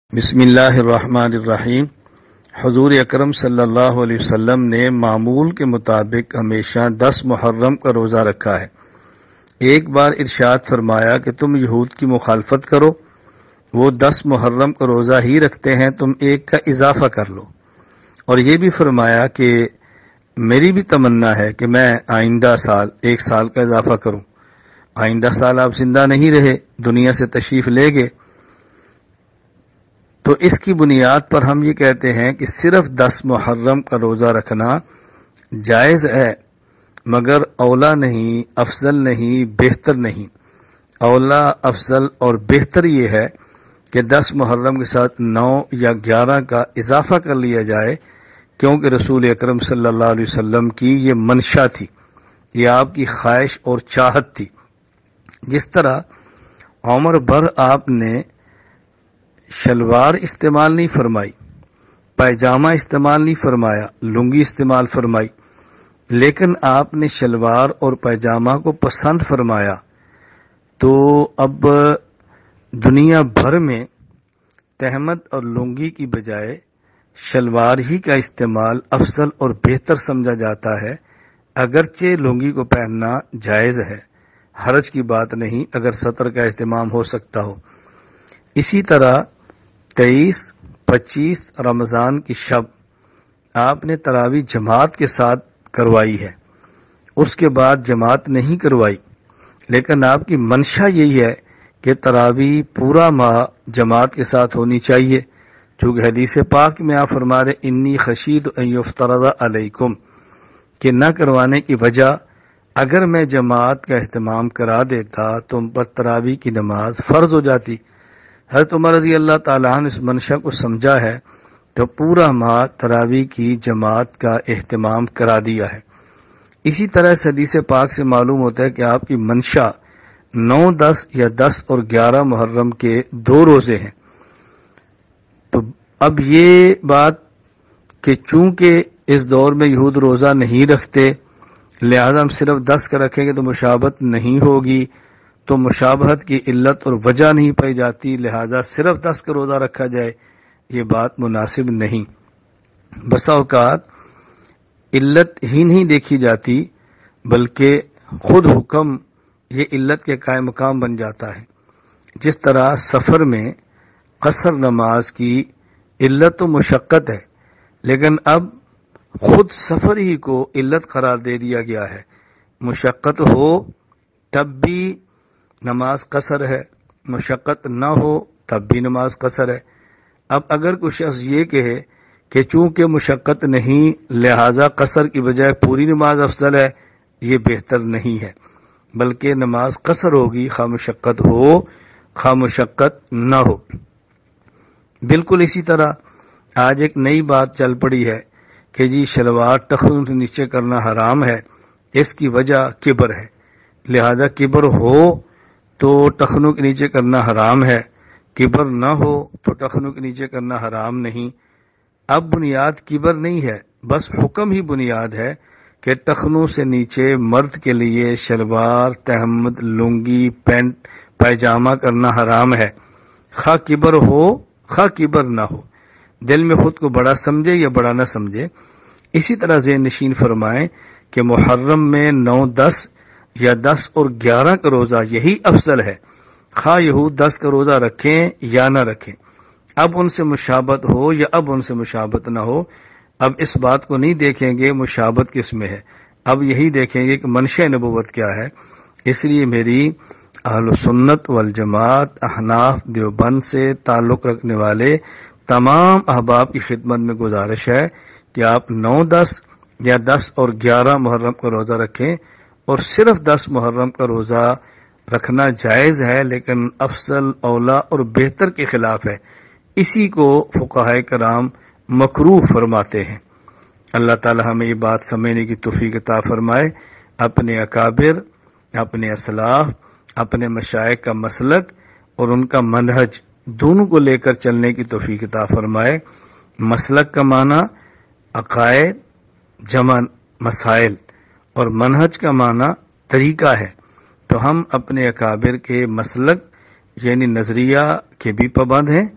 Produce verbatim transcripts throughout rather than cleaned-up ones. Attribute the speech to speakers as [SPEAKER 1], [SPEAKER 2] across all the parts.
[SPEAKER 1] بسم اللہ الرحمن الرحیم۔ حضور اکرم صلی اللہ علیہ وسلم نے معمول کے مطابق ہمیشہ دس محرم کا روزہ رکھا ہے۔ ایک بار ارشاد فرمایا کہ تم یہود کی مخالفت کرو، وہ دس محرم کا روزہ ہی رکھتے ہیں، تم ایک کا اضافہ کر لو۔ اور یہ بھی فرمایا کہ میری بھی تمنا ہے کہ میں آئندہ سال ایک سال کا اضافہ کروں۔ آئندہ سال آپ زندہ نہیں رہے، دنیا سے تشریف لے گئے، تو اس کی بنیاد پر ہم یہ کہتے ہیں کہ صرف دس محرم کا روزہ رکھنا جائز ہے، مگر اولا نہیں، افضل نہیں، بہتر نہیں۔ اولا، افضل اور بہتر یہ ہے کہ دس محرم کے ساتھ نو یا گیارہ کا اضافہ کر لیا جائے، کیونکہ رسول اکرم صلی اللہ علیہ وسلم کی یہ منشا تھی، یہ آپ کی خواہش اور چاہت تھی۔ جس طرح عمر بھر آپ نے شلوار استعمال نہیں فرمائی، پائجامہ استعمال نہیں فرمایا، لنگی استعمال فرمائی، لیکن آپ نے شلوار اور پائجامہ کو پسند فرمایا، تو اب دنیا بھر میں تہمت اور لنگی کی بجائے شلوار ہی کا استعمال افضل اور بہتر سمجھا جاتا ہے، اگرچہ لنگی کو پہننا جائز ہے، حرج کی بات نہیں اگر سطر کا اہتمام ہو سکتا ہو۔ اسی طرح تیئیس پچیس رمضان کی شب آپ نے تراویح جماعت کے ساتھ کروائی ہے، اس کے بعد جماعت نہیں کروائی، لیکن آپ کی منشا یہی ہے کہ تراویح پورا ماہ جماعت کے ساتھ ہونی چاہیے، چونکہ حدیث پاک میں آپ فرما رہے انی خشید ان یفترض علیکم، کہ نہ کروانے کی وجہ اگر میں جماعت کا اہتمام کرا دیتا تم پر تراویح کی نماز فرض ہو جاتی۔ حضرت عمر رضی اللہ تعالیٰ عنہ اس منشا کو سمجھا ہے تو پورا ماہ تراویح کی جماعت کا اہتمام کرا دیا ہے۔ اسی طرح اس حدیث پاک سے معلوم ہوتا ہے کہ آپ کی منشا نو دس یا دس اور گیارہ محرم کے دو روزے ہیں۔ تو اب یہ بات کہ چونکہ اس دور میں یہود روزہ نہیں رکھتے لہذا ہم صرف دس کا رکھیں گے تو مشابہت نہیں ہوگی، تو مشابہت کی علت اور وجہ نہیں پائی جاتی، لہذا صرف دس کا روزہ رکھا جائے، یہ بات مناسب نہیں۔ بسا اوقات علت ہی نہیں دیکھی جاتی بلکہ خود حکم یہ علت کے قائم مقام بن جاتا ہے۔ جس طرح سفر میں قصر نماز کی علت و مشقت ہے، لیکن اب خود سفر ہی کو علت قرار دے دیا گیا ہے، مشقت ہو تب بھی نماز قصر ہے، مشقت نہ ہو تب بھی نماز قصر ہے۔ اب اگر کوئی شخص یہ کہے کہ چونکہ مشقت نہیں لہذا قصر کی بجائے پوری نماز افضل ہے، یہ بہتر نہیں ہے، بلکہ نماز قصر ہوگی خواہ مشقت ہو خواہ مشقت نہ ہو۔ بالکل اسی طرح آج ایک نئی بات چل پڑی ہے کہ جی شلوار ٹخنوں سے نیچے کرنا حرام ہے، اس کی وجہ کبر ہے، لہذا کبر ہو تو ٹخنوں کے نیچے کرنا حرام ہے، کبر نہ ہو تو ٹخنوں کے نیچے کرنا حرام نہیں۔ اب بنیاد کبر نہیں ہے، بس حکم ہی بنیاد ہے کہ ٹخنوں سے نیچے مرد کے لیے شلوار، تہمد، لنگی، پینٹ، پائجامہ کرنا حرام ہے، خواہ کبر ہو خواہ کبر نہ ہو، دل میں خود کو بڑا سمجھے یا بڑا نہ سمجھے۔ اسی طرح ذہن نشین فرمائیں کہ محرم میں نو دس یا دس اور گیارہ کا روزہ یہی افضل ہے، خواہ یہود دس کا روزہ رکھیں یا نہ رکھیں، اب ان سے مشابہت ہو یا اب ان سے مشابہت نہ ہو۔ اب اس بات کو نہیں دیکھیں گے مشابہت کس میں ہے، اب یہی دیکھیں گے کہ منشأ نبوت کیا ہے۔ اس لیے میری اہل سنت والجماعت احناف دیوبند سے تعلق رکھنے والے تمام احباب کی خدمت میں گزارش ہے کہ آپ نو دس یا دس اور گیارہ محرم کا روزہ رکھیں، اور صرف دس محرم کا روزہ رکھنا جائز ہے لیکن افضل، اولا اور بہتر کے خلاف ہے، اسی کو فقہائے کرام مکروہ فرماتے ہیں۔ اللہ تعالی ہمیں یہ بات سمجھنے کی توفیق عطا فرمائے، اپنے اکابر، اپنے اسلاف، اپنے مشائخ کا مسلک اور ان کا منہج دونوں کو لے کر چلنے کی توفیق عطا فرمائے۔ مسلک کا معنی عقائد جمع مسائل اور منہج کا معنی طریقہ ہے، تو ہم اپنے اکابر کے مسلک یعنی نظریہ کے بھی پابند ہیں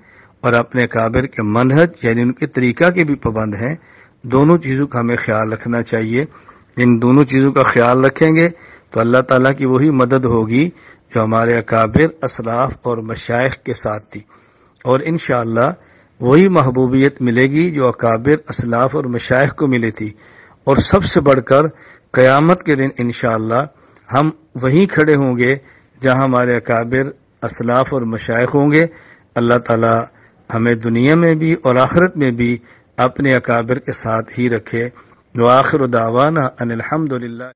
[SPEAKER 1] اور اپنے اکابر کے منہج یعنی ان کے طریقہ کے بھی پابند ہیں. دونوں چیزوں کا ہمیں خیال رکھنا چاہیے. ان دونوں چیزوں کا خیال رکھیں گے تو اللہ تعالیٰ کی وہی مدد ہوگی جو ہمارے اکابر اسلاف اور مشائخ کے ساتھ تھی، اور انشاءاللہ وہی محبوبیت ملے گی جو اکابر اسلاف اور مشائخ کو ملی تھی. اور سب سے بڑھ کر قیامت کے دن انشاءاللہ ہم وہیں کھڑے ہوں گے جہاں ہمارے اکابر اسلاف اور مشائخ ہوں گے. اللہ تعالیٰ ہمیں دنیا میں بھی اور آخرت میں بھی اپنے اکابر کے ساتھ ہی رکھے. وآخر دعوانا ان الحمدللہ.